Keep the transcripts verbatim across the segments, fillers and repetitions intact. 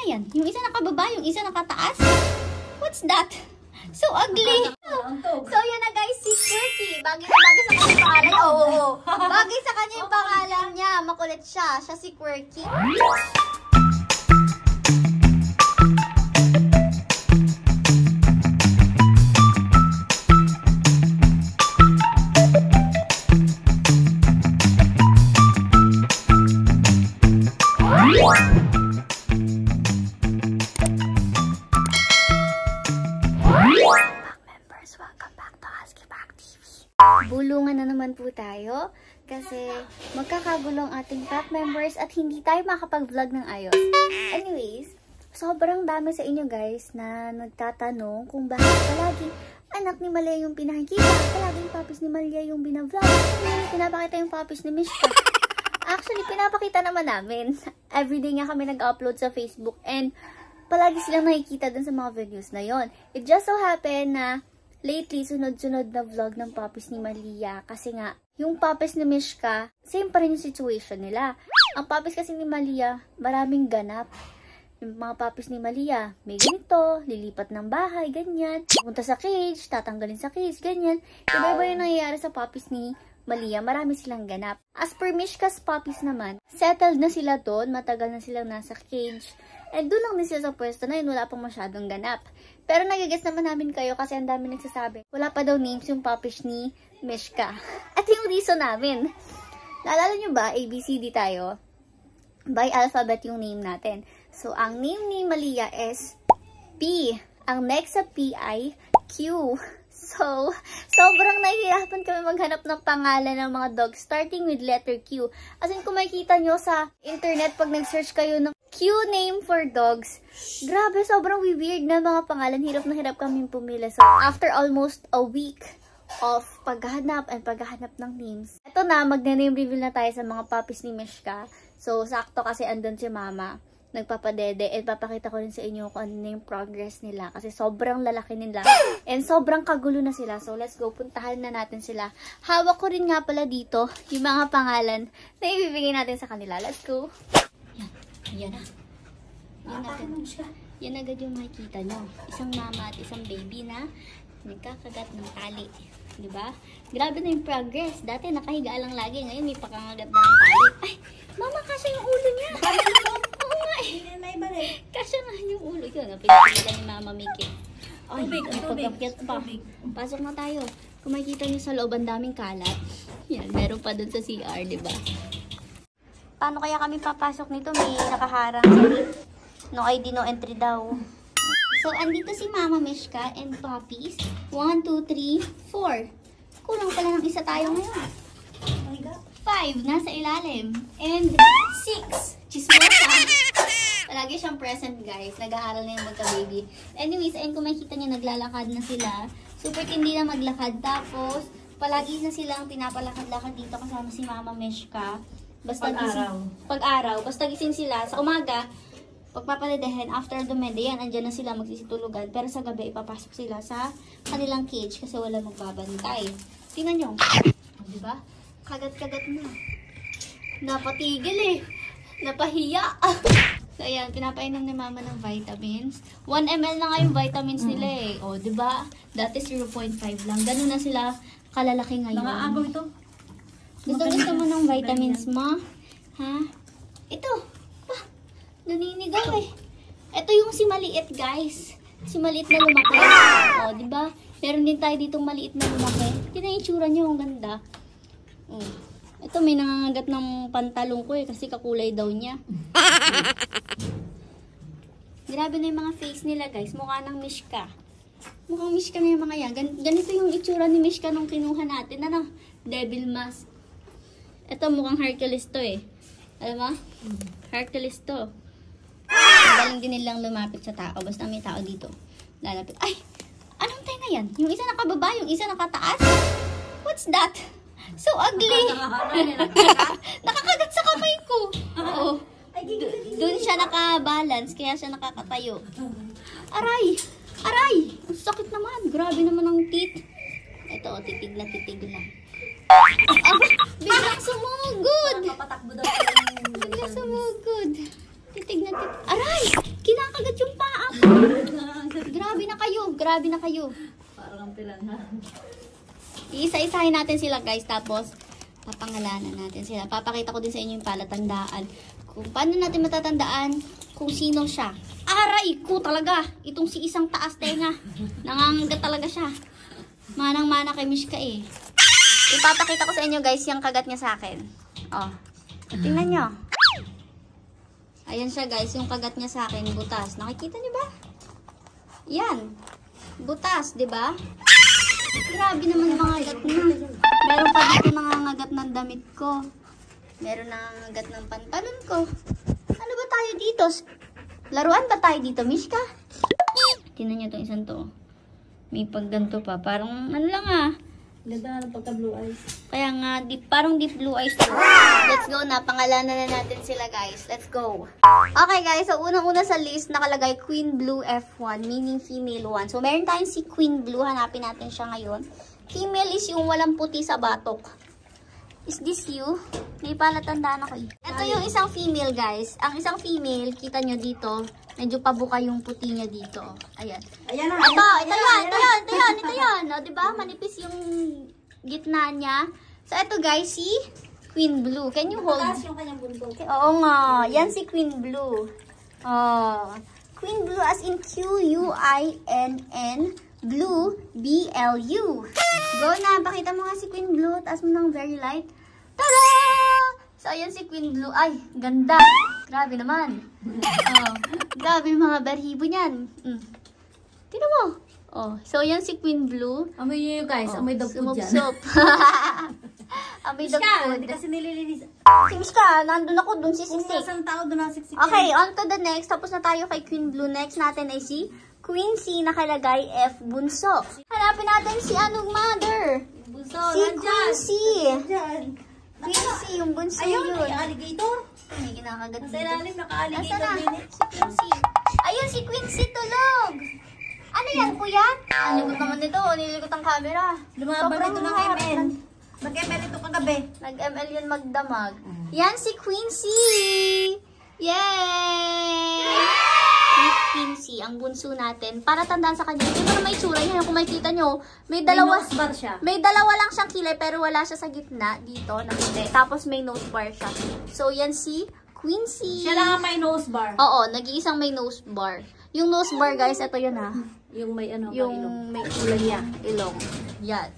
yan? Yung isa nakababa, yung isa nakataas? What's that? So ugly. So yun na guys, si Quirky. Bagay na bagay sa kanya yung pangalan. Oo, oh, oh. Bagay sa kanya yung pangalan niya. Makulit siya. Siya si Quirky. Bulungan na naman po tayo kasi magkakagulo ang ating pack members at hindi tayo makapag-vlog ng ayos. Anyways, sobrang dami sa inyo guys na nagtatanong kung bakit palaging anak ni Malia yung pinakikita, palaging papis ni Malia yung binavlog, hindi pinapakita yung papis ni Mishka. Actually, pinapakita naman namin. Everyday nga kami nag-upload sa Facebook and palagi silang nakikita dun sa mga videos na yon. It just so happened na lately, sunod-sunod na vlog ng papis ni Malia. Kasi nga, yung papis ni Mishka, same pa rin yung situation nila. Ang papis kasi ni Malia, maraming ganap. Yung mga papis ni Malia, may ganito, lilipat ng bahay, ganyan. Pupunta sa cage, tatanggalin sa cage, ganyan. Iba-iba yung nangyayari sa papis ni Malia, marami silang ganap. As per Mishka's papis naman, settled na sila doon, matagal na silang nasa cage. And doon lang din sila sa pwesto na yun, wala pang masyadong ganap. Pero nagigets naman namin kayo kasi ang dami nagsasabi, wala pa daw names yung papis ni Mishka. At yung reason namin, naalala nyo ba, A B C D tayo? By alphabet yung name natin. So, ang name ni Malia is P. Ang next sa P ay Q. So, sobrang nahihirapan kami maghanap ng pangalan ng mga dogs starting with letter Q. As in, kung makikita nyo sa internet, pag nag-search kayo ng Q name for dogs, grabe, sobrang weird na mga pangalan. Hirap na hirap kami pumili. So, after almost a week of paghahanap and paghahanap ng names, eto na, magne-name reveal na tayo sa mga puppies ni Mishka. So, sakto kasi andun si Mama. Nagpapadede at papakita ko rin sa inyo kung ano yung progress nila kasi sobrang lalaki nila and sobrang kagulo na sila. So let's go, puntahan na natin sila. Hawak ko rin nga pala dito yung mga pangalan na ibibigay natin sa kanila. Let's go. Yan, yan na. Yan agad, yan agad yung makikita nyo. Isang mama at isang baby na nagkakagat ng tali. Diba? Grabe na yung progress. Dati nakahiga lang lagi, ngayon may pakangagat na ng tali. Ay, mama, kasya yung ulo niya. Kasya nga yung ulo. Yun, pinapilitan ni Mama Mickey. Ay, pagkakyat pa. Pasok na tayo. Kung makikita nyo sa loob, ang daming kalat. Yan, meron pa dun sa C R, diba? Paano kaya kami papasok nito? May nakaharang. No I D, no entry daw. So, andito si Mama Mishka and puppies. one, two, three, four. Kulang pala ng isa tayo ngayon. five, nasa ilalim. And six, chismosa. Palagi siyang present, guys. Nag-aaral na yung magka-baby. Anyways, ayun kung makikita niyo, naglalakad na sila. Super hindi na maglakad. Tapos, palagi na silang pinapalakad-lakad dito kasama si Mama Mishka. Basta pag-araw. Pag-araw. Basta gising sila. Sa umaga, pagpapalidahin, after dumede, yan, andyan na sila magsisitulugan. Pero sa gabi, ipapasok sila sa kanilang cage kasi wala magbabantay. Tingnan nyo. Diba? Kagat-kagat na. Napatigil eh. Napahiya. So, ayan, pinapainom ni Mama ng vitamins. one milliliter na nga yung vitamins nila eh. O, diba? Dati zero point five lang. Ganun na sila kalalaki ngayon. Nakaagaw ito. Gusto gusto mo ng vitamins mo? Ha? Ito. Pa, naninigaw eh. Ito yung si maliit, guys. Si maliit na lumaki. O, diba? Meron din tayo ditong maliit na lumaki. Ito na yung tsura niyo. Ang ganda. O. Ito, may nangangagat ng pantalong ko eh, kasi kakulay daw niya. Grabe na yung mga face nila, guys. Mukha ng Mishka. Mukhang Mishka na yung mga yan. Gan ganito yung itsura ni Mishka nung kinuha natin. Ano? Devil mask. Ito, mukhang Hercules to eh. Alam mo? Hercules to. Galing din nilang lumapit sa tao. Basta may tao dito. Lalapit. Ay! Anong tayo na yan? Yung isa nakababa, yung isa nakataas? What's that? So ugly. Nakakagat sa kamay ko. Oo. Doon siya nakabalance, kaya siya nakakatayo. Aray! Aray! Ang sakit naman. Grabe naman ang teeth. Ito, titig na titig lang. Ah, biglang sumugod. Biglang sumugod. Titig na titig. Aray! Kina Grabe na kayo, grabe na kayo. Parang pilan ha. Iisa-isahin natin sila guys, tapos papangalanan natin sila. Papakita ko din sa inyo yung palatandaan. Kung paano natin matatandaan kung sino siya. Aray ko talaga, itong si isang taas tenga. Nangangagat talaga siya. Manang-mana kay Mishka eh. Ipapakita ko sa inyo guys yung kagat niya sa akin. Oh, tingnan nyo. Ayan siya guys, yung kagat niya sa akin, butas. Nakikita niyo ba? Yan. Butas, di ba? Grabe naman yung mga agat niya. Meron pa dito nangangagat ng damit ko. Meron nangangagat ng pantalon ko. Ano ba tayo dito? Laruan ba tayo dito, Mishka? Tingnan niyo itong isang to. May pagganto pa. Parang ano lang ah. Ganda nga ng pagka blue eyes. Kaya nga, deep, parang deep blue eyes to. Let's go na. Pangalanan na natin sila, guys. Let's go. Okay, guys. So, unang-una sa list, nakalagay Queen Blue F one, meaning female one. So, meron tayong si Queen Blue. Hanapin natin siya ngayon. Female is yung walang puti sa batok. Is this you? May palatandaan ako eh. Ito yung isang female, guys. Ang isang female, kita nyo dito, medyo pabuka yung puti niya dito. Ayan. Ayan na. Ito, ito yan, ito yan, ito yan, ito yan. O, diba? Manipis yung gitna niya. So, ito guys, si Queen Blue. Can you hold? Mataas yung kanyang buntot. Okay, oo nga. Yan si Queen Blue. Oh. Queen Blue as in Q U I N N Blue B L U. Go na. Pakita mo nga si Queen Blue. Taas mo ng very light. Tada! So, ayan si Queen Blue. Ay, ganda. Grabe naman. Oh, grabe yung mga berhibo niyan. Mm. Tignan mo. Oh, so yan si Queen Blue. Amoy nyo guys. Oh, Amoy dog food dyan. sumupsop. Amoy dog Mishka, food. hindi kasi nililinis. Si Mishka, nandun ako dun si Kung Siksik. nasang tao doon na siksik. Okay, on to the next. Tapos na tayo kay Queen Blue. Next natin ay si Queen C, nakalagay F Bunso. Hanapin natin si anong mother. Bunso, Si Queen C. Diyan. Queen C, yung bunso Ayun, yun. may alligator. May kinakagat Nasa dito. ilalim, naka-alligator Nasaan din na? eh. Si Queen C. Ayun, si Queen C tulog. Ano yan, kuya? Ang likot naman nito. Nilikot ang camera. Lumaban Sobrang ito ng harap M L. ng- Nag-M L ito kagabi. Nag-M L yun magdamag. Yan si Queen C. Yay! Queen C, ang bunso natin. Para tandaan sa kanya. Ito na may tsura. Yan, kung makikita nyo, may dalawa. May nose bar siya. May dalawa lang siyang kilay pero wala siya sa gitna dito na puti. Tapos may nose bar siya. So yan si Queen C. Siya lang ang may nose bar. Oo, nag-iisang may nose bar. Yung nose bar guys, ito yun ha. Yung may ano, Yung ilong. may kulay niya. Ilong. Yan.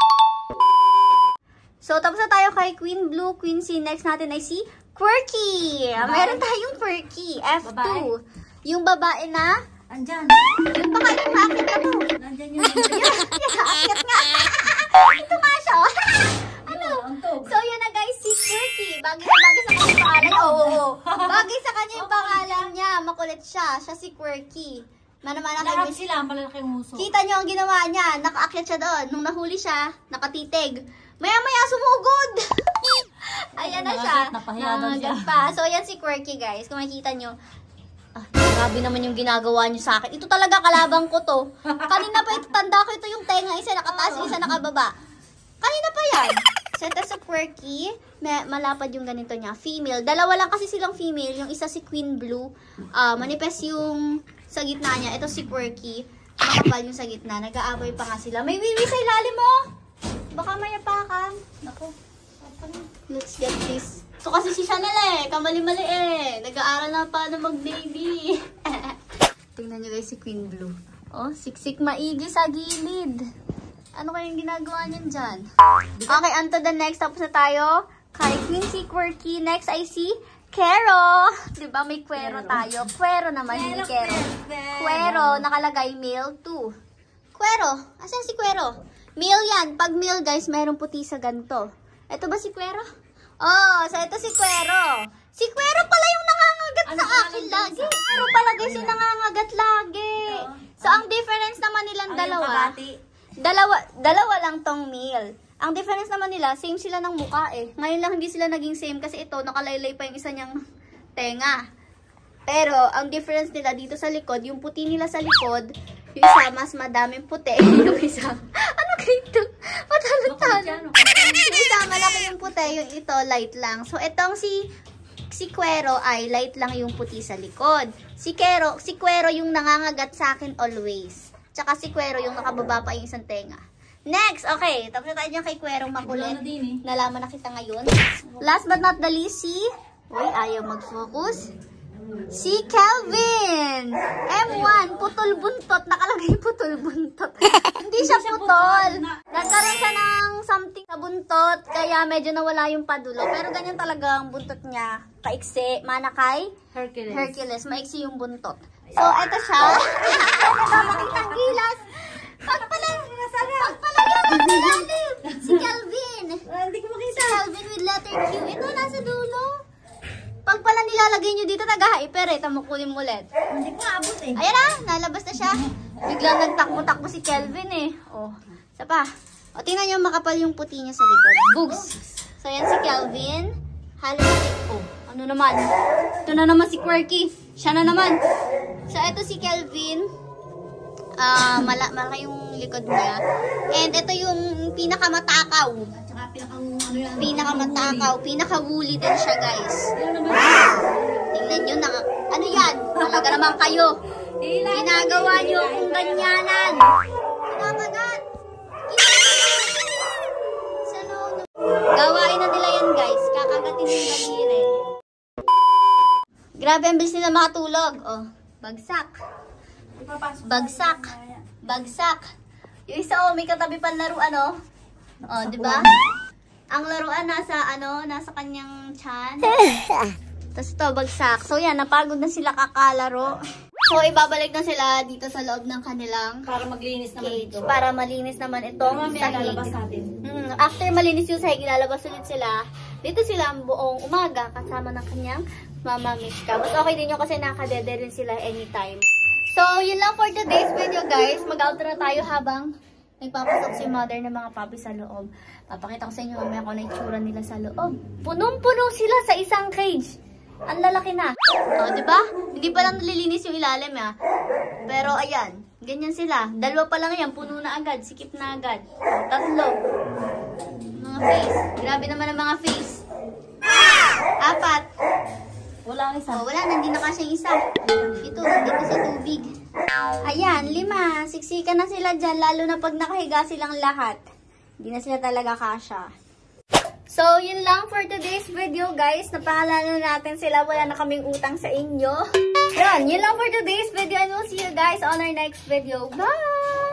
So, tapos na tayo kay Queen Blue, Queen C. Next natin ay si Quirky. Babae. Meron tayong Quirky. F two. Babae. Yung babae na, Andyan. yung pangalan maakit na to. Nandyan yung... Akyat nga. Ito nga siya. Ano? Ang tog. So, yun na guys, si Quirky. Bagay na bagay sa kanya yung pangalan. Oo, oo, oo. Bagay sa kanya yung pangalan niya. Makulit siya. Siya si Quirky. Manamana kay Lahat Miss. sila, ang malalaking muso. Kita nyo ang ginawa niya. Nakaakyat siya doon. Nung nahuli siya, nakatitig. Maya-maya sumugod. Ayan na siya. Nangagat, napahiya daw siya. Nangagat pa. So, ayan si Quirky, guys. Kung makikita nyo. Ah, grabe naman yung ginagawa niyo sa akin. Ito talaga kalabang ko to. Kanina pa ito, tanda ko ito yung tenga. Isa nakataas, isa nakababa. Kanina pa yan. So, ito sa Quirky. May, malapad yung ganito niya. Female. Dalawa lang kasi silang female. Yung isa si Queen Blue. Uh, manipes yung sa gitna niya. Ito si Quirky. Makapal yung sa gitna. Nag-aaway pa nga sila. May wiwi sa ilalim mo. Baka mayapakan. Naku. Let's get this. So kasi si Chanel eh. Kamali-mali eh. Nag-aaral na paano mag-baby. Tingnan nyo guys si Queen Blue. Oh, siksik maigi sa gilid. Ano kayong ginagawa niyan dyan? Okay, on to the next. Tapos na tayo. Kay Queen C Quirky. Next ay si Quero. Diba may Quero tayo? Quero naman, hindi Quero. Quero, nakalagay male two. Quero. Asan si Quero? Male yan. Pag male guys, mayroong puti sa ganito. Ito ba si Quero? Oh, so ito si Quero. Si Quero pala yung nangangagat Ano sa pangalan akin niya? lagi. Quero pala guys yung nangangagat lagi. So ang difference naman nilang dalawa. Dalawa, dalawa lang tong male. Ang difference naman nila, same sila ng mukha eh. Ngayon lang hindi sila naging same kasi ito, nakalaylay pa yung isa niyang tenga. Pero, ang difference nila dito sa likod, yung puti nila sa likod, yung isa mas madaming puti. Yung isa, ano kayo? Matalo-talo. Yung isa malaki yung puti, yung ito light lang. So, itong si Si Quero ay light lang yung puti sa likod. Si Quero, si Quero yung nangangagat sa akin always. Tsaka si Quero yung nakababa pa yung isang tenga. Next, okay. Tapos na tayo dyan kay Quero makulit. Wala na din eh. Nalaman na kita ngayon. Last but not the least, si... Uy, ayaw mag-focus. Si Kelvin! M one, putol buntot. Nakalagay putol buntot. Hindi siya putol. Nagkaroon siya ng something sa buntot, kaya medyo nawala yung padulo. Pero ganyan talaga ang buntot niya. Kaiksi, manakay, Hercules. Hercules. Maiksi yung buntot. So, eto siya. Nakakita ang gilas. Pagpalang, pagpalang yung ilalim. Si Kelvin. Hindi ko Si makita. Kelvin with letter Q. Ito, nasa dulo. Pag pala nilalagay nyo dito, taga-hyper eh. Tamukulin mo ulit. Hindi ko abot eh. Ayan na, nalabas na siya. Biglang nagtakbo-takbo si Kelvin eh. Oh, isa pa. O, tingnan nyo, makapal yung puti niya sa likod. Bugs. So, yan si Kelvin. Halitik. Oh, ano naman? Ito na naman si Quirky. Siya na naman. So, ito si Kelvin. Ah, mala malaki yung likod niya. And ito yung pinakamatakaw. At saka pinakang ano yan. Pinakamatakaw. Pinaka-woolly din siya, guys. Ano naman? Tingnan nyo, naka, ano yan? Talaga naman kayo. Ginagawa nyo kung ganyanan. Kinakagat. Sa loob. Gawain na nila yan, guys. Kakagatin yung daliri. Grabe, ang bilis nila makatulog. Oh, bagsak. Bagsak. Bagsak. Yung isa, oh, may katabi pang laruan, oh. Oh, di ba? Ang laruan nasa, ano, nasa kanyang tiyan. Tapos ito, bagsak. So, yan, napagod na sila kakalaro. So, ibabalik na sila dito sa loob ng kanilang Para maglinis naman cage. dito. Para malinis naman itong Mamaya sahig. lalabas natin. Mm, after malinis yung sahig, ilalabas ulit sila. Dito sila ang buong umaga kasama ng kanyang mama Mishka. Mas okay din yun kasi nakadede rin sila anytime. So, yun lang for today's video, guys. Mag-outro na tayo habang nagpapasok si mother ng mga puppy sa loob. Papakita ko sa inyo mamaya kung ano yung tsura nila sa loob. Punong-puno sila sa isang cage. Ang lalaki na. O, oh, diba? Hindi pa lang nalilinis yung ilalim, ha? Pero, ayan. Ganyan sila. Dalawa pa lang yan. Puno na agad. Sikip na agad. O, tatlo. Mga face. Grabe naman ang mga face. Apat. Wala ang isa. Oh, wala, nandito na kasi yung isa. Ito, nandito sa tubig. Ayan, lima. Siksikan na sila dyan, lalo na pag nakahiga silang lahat. Hindi na sila talaga kasya. So, yun lang for today's video, guys. Napangalanan natin sila. Wala na kaming utang sa inyo. Yun, yun lang for today's video. And we'll see you guys on our next video. Bye!